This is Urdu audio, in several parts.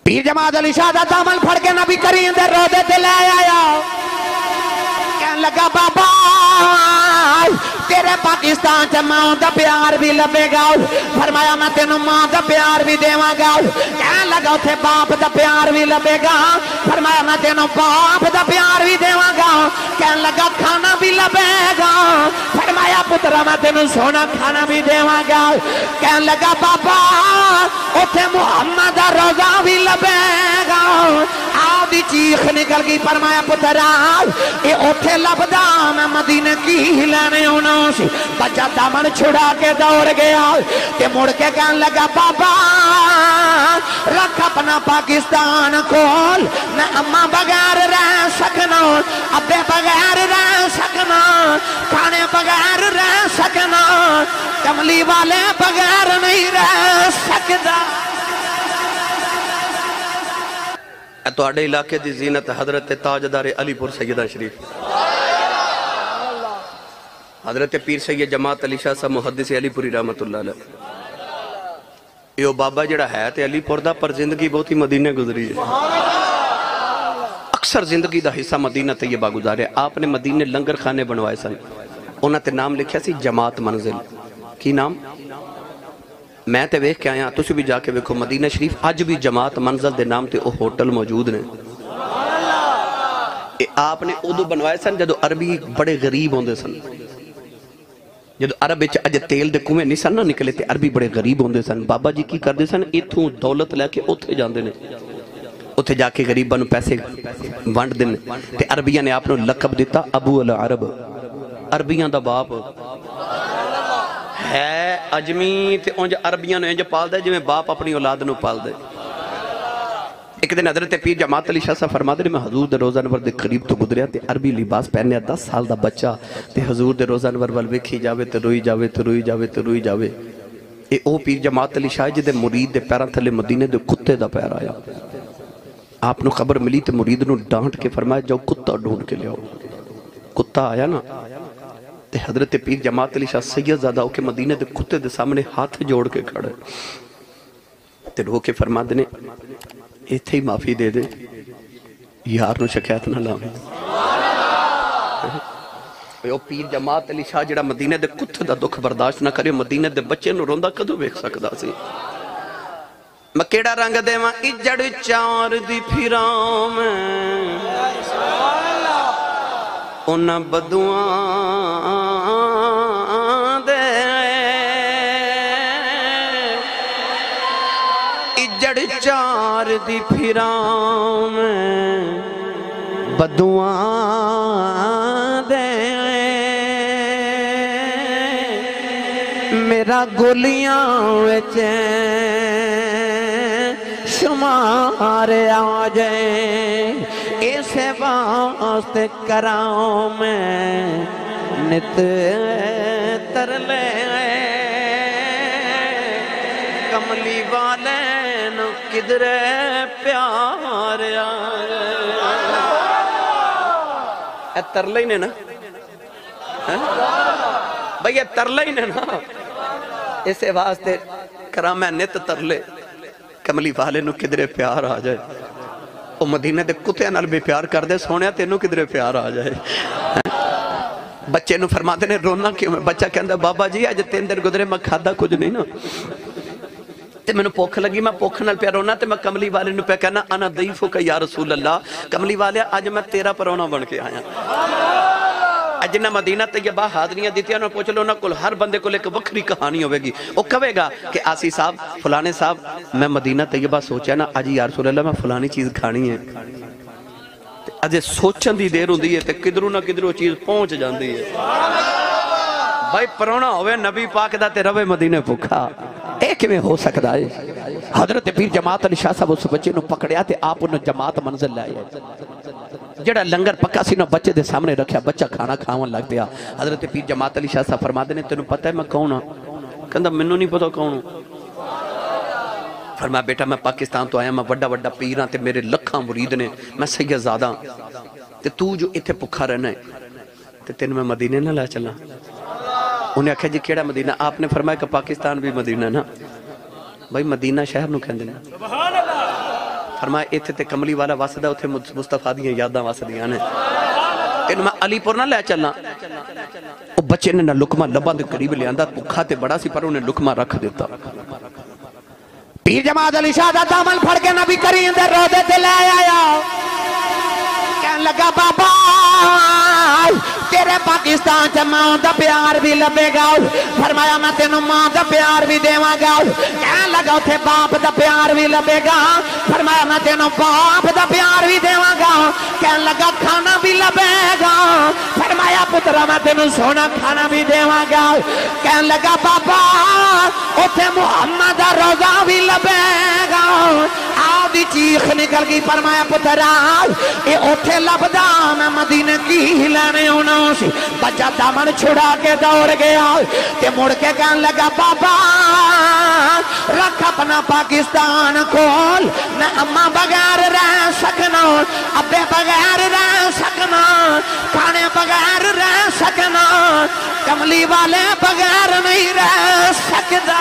پیر جماعت علی شاہ دا دامن پھڑ کے نبی کریم دے روضے تے لے آیا کہنے لگا بابا تیرے پاکستان سے ماں دا پیار بھی لبے گا فرمایا میں تینوں ماں دا پیار بھی دیواں گا کہنے لگا اتھے باپ دا پیار بھی لبے گا فرمایا میں تینوں باپ دا پیار بھی دیواں گا کہنے لگا کھانا بھی لبے گا فرمایا پترا میں تینوں سونا کھانا بھی دیواں گا کہنے لگا بابا اتھے محمد دا روزہ بھی لبے گا آدھی چیخ نکل گئی فرمایا پترا اے اتھے لبدا میں مدینے کی لینے ہونا سی بچہ دامن چھڑا کے دوڑ گیا تے مڑ کے کہنے لگا بابا رکھ اپنا پاکستان کھول میں اماں بغیر رہ سکنا ابے بغیر رہ سکنا کھانے بغیر رہ سکنا کملی والے بغیر نہیں رہ سکتا تو آڑے علاقے دی زینت حضرت تاجدار علی پور سیدہ شریف حضرت پیر سید جماعت علی شاہ صاحب محدث علی پوری رحمت اللہ علیہ یہ بابا جڑا ہے تے علی پور دا پر زندگی بہت ہی مدینہ گزری ہے اکثر زندگی دا حصہ مدینہ طیبہ گزارے آپ نے مدینہ لنگر خانے بنوائے سن انہاں تے نام لکھیا سی جماعت منزل کی نام میں تے ویکھ کے آیا تسی بھی جا کے ویکھو مدینہ شریف آج بھی جماعت منزل دے نام تے او ہوٹل موجود نے آپ نے ادو بنوائے سن جدو عربی بڑے غریب ہوندے سن جدو عرب اچھ اج تیل دے کنویں نہیں سن نہ نکلے تے عربی بڑے غریب ہوندے سن بابا جی کی کردے سن ایتھوں دولت لے کے اوتھے جاندے نے اوتھے جا کے غریباں نو پیسے ونڈ دین تے عربیاں نے آپ نو لقب دیتا ابو العرب عربیاں دا باپ ہے اجمی تے اونج عربیاں نو انج پال دے جویں باپ اپنی اولاد نو پال دے ایک دن حضرت پیر جماعت علی شاہ صاحب فرما دے میں حضور دے روزہ نور دے قریب تو گزریا تے عربی لباس پہنیا 10 سال دا بچہ تے حضور دے روزہ نور وال ویکھی جاوے تے روئی جاوے تے روئی جاوے تے روئی جاوے اے او پیر جماعت علی شاہ جی دے مرید دے پیراں تھلے مدینے دے کتے دا پیر آیا آپ نو خبر ملی تے مرید نو ڈانٹ کے فرمایا جاؤ کتا ڈھونڈ کے لے آؤ کتا آیا نا تے حضرت پیر جماعت علی شاہ سید زادہ ہو کے مدینے دے کتے دے سامنے ہاتھ جوڑ کے کھڑے تے رو کے فرما دینے ایتھے ہی معافی دے دے یار نو شکایت نہ لاؤں او پیر جماعت علی شاہ جڑا مدینہ دے کتے دا دکھ برداشت نہ کرے مدینہ دے بچے نو روندہ کدو بیک سکدا سی میں کیڑا رنگ دے ماں اجڑ چار دی پھرام انہ بدوان دے اجڑ چار دی پھرام بدوان دے میرا گولیاں وچیں شمار آ جائیں اسے واسطے کراؤں میں نت ترلے کملی والے نو کدھر پیار اے ترلے ہی نے نا بھئی اے ترلے ہی نے نا اسے واسطے کراؤں میں نت ترلے کملی والے نو کدھر پیار آ جائے او مدینہ دے کتے نال بھی پیار کر دے سونے تینوں کدھر پیار آ جائے بچے نو فرماتے نے رونا کیوں میں بچہ کہندہ بابا جی آج 3 دن گزرے میں کھادا کچھ نہیں نا تے میں نو پوکھ لگی میں پوکھ نال پیا رونا تے میں کملی والے نو پیا کہنا انا ضعیفو کا یا رسول اللہ کملی والے آج میں تیرا پرونا بن کے آیا جنہ مدینہ طیبہ حاضریاں دیتی ہیں انہوں پوچھ لو نا کل ہر بندے کو لے کے وکری کہانی ہوئے گی وہ کہے گا کہ آسی صاحب فلانے صاحب میں مدینہ طیبہ سوچا نا آج یا رسول اللہ میں فلانی چیز کھانی ہے آج سوچن دی دیر ہوں دی ہے تے کدروں نہ کدروں چیز پہنچ جان دی ہے بھائی پرونا ہوئے نبی پاک دا تے روے مدینہ پکھا ایک میں ہو سکتا ہے حضرت پیر جماعت علی شاہ صاحب اس بچے نو پکڑیا تے آپ انہوں جماعت منزل لائے جڑا لنگر پکا سی نو بچے دے سامنے رکھیا بچہ کھانا کھاون لگ دیا حضرت پیر جماعت علی شاہ صاحب فرما دینے تینوں پتہ ہے میں کون ہوں کہندہ منوں نہیں پتہ کون ہوں فرمایا بیٹا میں پاکستان تو آیا میں وڈا وڈا پیراں تے میرے لکھاں مرید نے میں سید زادہ تے تو جو اتھے پکھا رہنا ہے تے تین میں مدینے نہ لائے چلا انہیں آکھا جی کیڑا مدینہ آپ نے فرمایا کہ پاکستان بھی مدینہ نا بھائی مدینہ شہر نو کہندے نا فرمایا ایتھے تے کملی والا واسدہ اتھے مصطفیٰ دیاں یاداں واسدیاں نے انہوں میں علی پور نہ لے چلنا وہ بچے نے نہ لکمہ لبا دے قریب لے آندہ بکھا تے بڑا سی پر انہیں لکمہ رکھ دیتا پیر جماعت علی شاہ دا دامن پھڑ کے نبی کریم دے روضے تے لے آیا کہنے لگا بابا تیرے پاکستان چا ماں دا پیار بھی لبے گا فرمایا میں تینوں ماں دا پیار بھی دیواں گا کہنے لگا اتھے باپ دا پیار بھی لبے گا فرمایا میں تینوں باپ دا پیار بھی دیواں گا کہنے لگا کھانا بھی لبے گا فرمایا پترہ میں تینوں سونا کھانا بھی دیواں گا کہنے لگا بابا اتھے محمد دا روزہ بھی لبے گا آدھی چیخ نکل گئی فرمایا پترہ اے اتھے لبدا میں مدینہ کی لینے انہوں سے بچہ دامن چھڑا کے دوڑ گیا تے مڑ کے کہنے لگا بابا رکھ اپنا پاکستان کھول میں اماں بغیر رہ سکنا ابے بغیر رہ سکنا کھانے بغیر رہ سکنا کملی والے بغیر نہیں رہ سکتا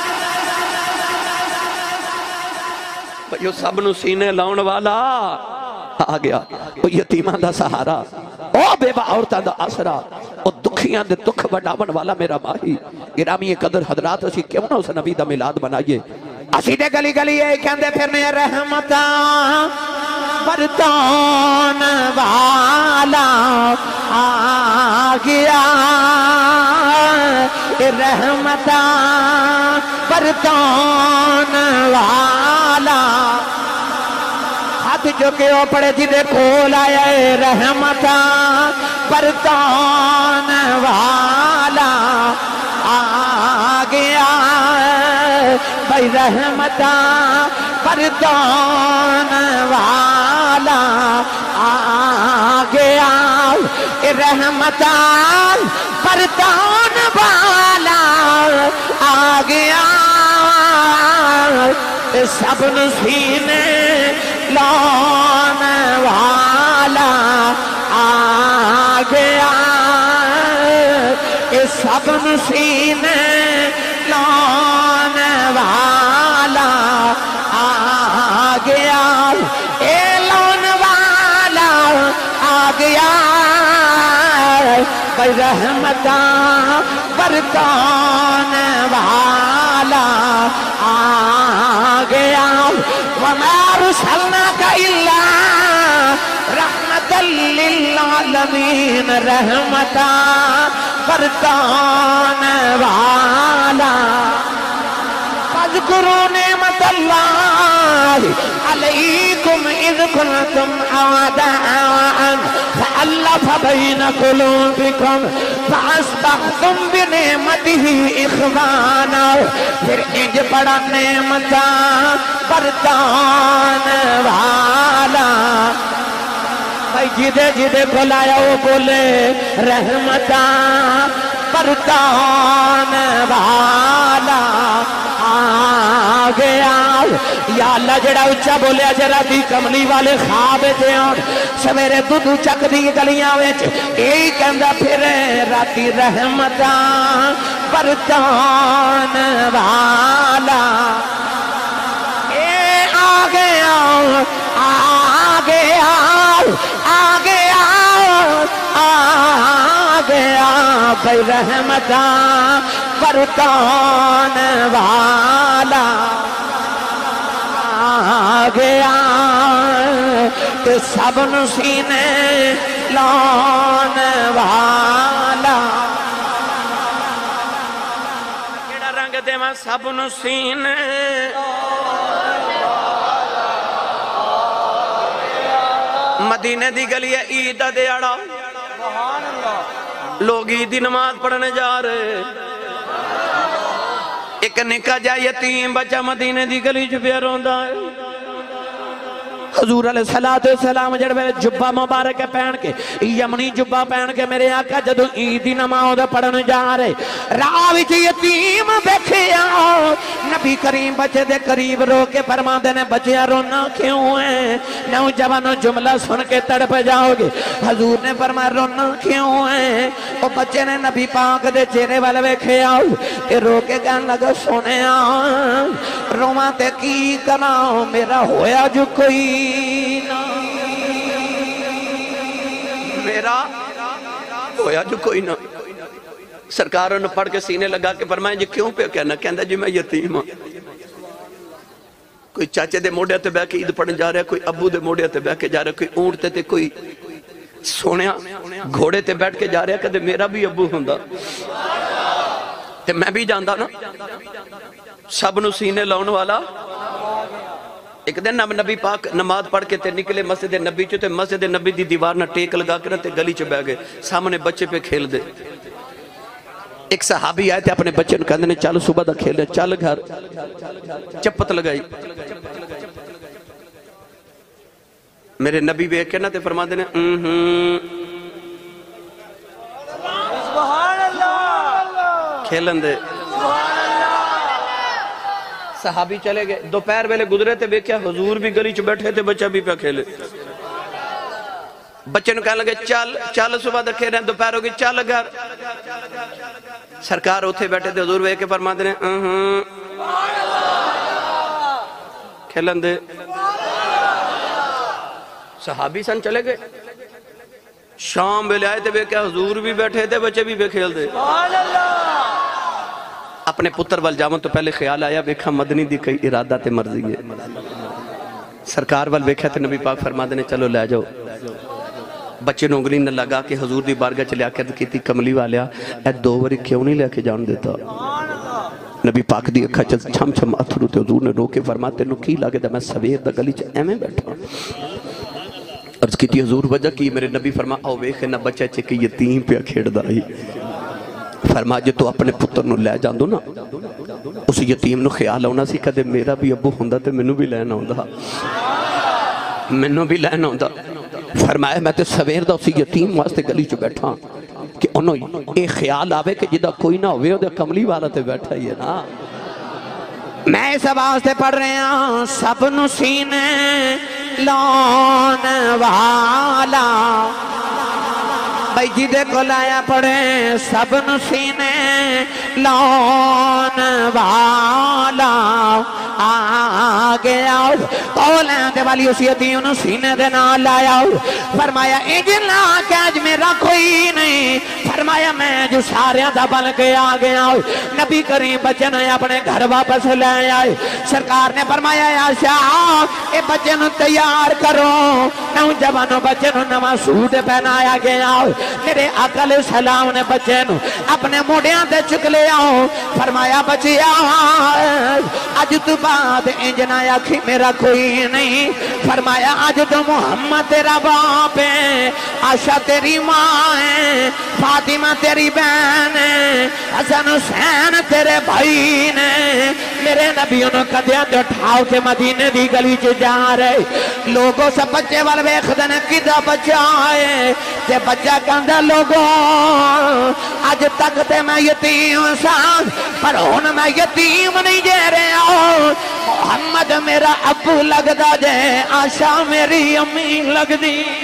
جو سب نو سینے لاؤن والا آ گیا وہ یتیمہ دا سہارا او بیوہ عورتہ دا آسرا او دکھیاں دے دکھ بڑھاون والا میرا ماہی گرامی قدر حضرات اسی کیوں نہ اس نبی دا میلاد بنائیے اسی دے گلی گلی یہ کہندے پھرنے رحمتاں برتون والا آ گیا رحمتاں برتون والا ہاتھ جو کہ وہ پڑے جدے کھول آیا رحمتاں برتون والا آ گیا بھائی رحمتاں برتون والا آ گیا رحمتاں برتون والا آ گیا سب نسینے لون والا آ گیا سب نسینے لون والا آ گیا لون والا آ گیا بھائی رحمتاں برتون والا آ گیا وَمَا أَرْسَلْنَاكَ إِلَّا رَحْمَةً لِّلْعَالَمِينَ رحمتاں برتون والا فاذكروا نعمة الله عليكم إذ كنتم أعداء فألف بين قلوبكم فأصبحتم بنعمته إخوانا پھر انج پڑا نعمتاں برتون والا بھائی جدے جدے بلایا وہ بولے رحمتاں برتون والا آ گیا یا اللہ جڑا اچھا بولیا جرا دی کملی والے خواب دے اور سویرے دودھ چک دی گلیاں ویچ یہی کہندہ پھرے راتی رحمتاں برتون والا اے آ گیا آ گیا آ گیا آ گیا بھائی رحمتاں برتون والا آ گیا تو سب نسینے لون والا کیڑا رنگ دیواں سب نسینے مدینے دی گلی ہے عید دیاڑا لوگ عیدی نماز پڑھنے جا رہے ایک نکا جا یتیم بچہ مدینے دی گلی جو پیا روندا ہے حضور علیہ السلام جڑ ویلے جبہ مبارک پہن کے یمنی جبہ پہن کے میرے آقا جدو عید دی نماز پڑھن جا رہے راہ وچ یتیم ویکھیا نبی کریم بچے دے قریب رو کے فرماندے نے بچیا رونا کیوں ہے نوجوانوں جملہ سن کے تڑپ جاؤ گے حضور نے فرمایا رونا کیوں ہے وہ بچے نے نبی پاک دے چہرے والے ویکھیا تے رو کے کہن لگا سونیا رواں تے کی کراں میرا ہویا جو کوئی نہ میرا ہویا جو کوئی نہ سرکاروں نے پڑھ کے سینے لگا کے فرمایا جی کیوں پہ کہنا کہندا جی میں یتیم ہوں کوئی چاچے دے موڑے تے بیٹھ کے عید پڑھن جا رہا ہے کوئی ابو دے موڑے تے بیٹھ کے جا رہا ہے کوئی اونٹ تے کوئی سونیا گھوڑے تے بیٹھ کے جا رہا ہے کدے میرا بھی ابو ہوندا تے میں بھی جاندا نا سب نو سینے لاؤن والا ایک دن نبی پاک نماز پڑھ کے تے نکلے مسجد نبی چو تے مسجد نبی دی دیوار نہ ٹیک لگا کے تے گلی چ بیٹھ گئے سامنے بچے پہ کھیل دے ایک صحابی آئے تے اپنے بچے نے کہندے نے چل صبح دا کھیل دے چل گھر چپت لگائی میرے نبی ویکھ کے نا تے فرماندے نے سبحان اللہ کھیلن دے صحابی چلے گئے دوپہر ویلے گزرے تے ویکھیا حضور بھی گلی چ بیٹھے تے بچہ بھی پہ کھیلے بچے نو کہنے لگے چل صبح دا کھیل رہے ہیں دوپہر ہوگی چل گھر سرکار اتھے بیٹھے تے حضور ویکھ کے فرماندے نے کھیلن دے صحابی سن چلے گئے شام ویلے آئے تے ویکھیا حضور بھی بیٹھے تے بچے بھی پہ کھیل دے اپنے پتر وال جاون تو پہلے خیال آیا ویکھا مدنی دی کئی ارادہ تے مرضی ہے سرکار وال ویکھا تے نبی پاک فرماندے نے چلو لے جاؤ بچے نو انگلی نہ لگا کے حضور دی بارگاہ چلے آکر کیتی کملی والیا اے دو وری کیوں نہیں لے کے جان دیتا نبی پاک دی اکھا چھم چھم اتھرو تے حضور نے رو کے فرماتے نو کی لگے دا میں سویر دا گلی چا ایمیں بیٹھا عرض کیتی حضور وجہ کی میرے نبی فرما آو ویکھے نہ بچہ چکے یتیم پہ کھیڑ دائی فرما جے تو اپنے پتر نو لے جان دو نا اس یتیم نو خیال ہونا سی کدے میرا بھی ابو ہوندہ تے منو بھی لینا ہوندہ منو بھی لینا ہوندہ فرمایا میں تے سویر دا اسی یتیم واسطے گلی چو بیٹھا کہ انہوں ایک خیال آوے کہ جدہ کوئی نہ ہوئے دے کملی والا تے بیٹھا ہی ہے نا میں اس واسطے پڑھ رہے ہیں سب نو سینے لون والا بھائی جدے کو لایا پڑھے سب نو سینے لون والا آگے آؤ قولیں دے والی اسی یتیم سینے دے نہ لایا فرمایا اجلا کہ اج میرا کوئی نہیں فرمایا میں جو ساریاں دا بل کے آگے آؤ نبی کریم بچے نے اپنے گھر واپس لے آئے سرکار نے فرمایا یا شاہ اے بچے نو تیار کرو نوجوانوں بچے نو نواں سوٹ پہنایا گیا میرے آقا علیہ السلام نے بچے نو اپنے موڑیاں دے چک لے آؤ فرمایا بچیا آج تو بعد انجنا آکھی میرا کوئی نہیں فرمایا آج تو محمد تیرا باپ ہے عائشہ تیری ماں ہے فاطمہ تیری بہن ہے حسن حسین تیرے بھائی نے میرے نبیوں نے قدیاں دے اٹھاؤ کے مدینے دی گلی چ جا رہے لوگوں سے بچے وال ویکھدے کدا بچہ ہے تے بچہ کہندا لوگوں اج تک تے میں یتیم سا پر ہن میں یتیم نہیں جے رہا محمد میرا ابو لگدا جے عائشہ میری امی لگدی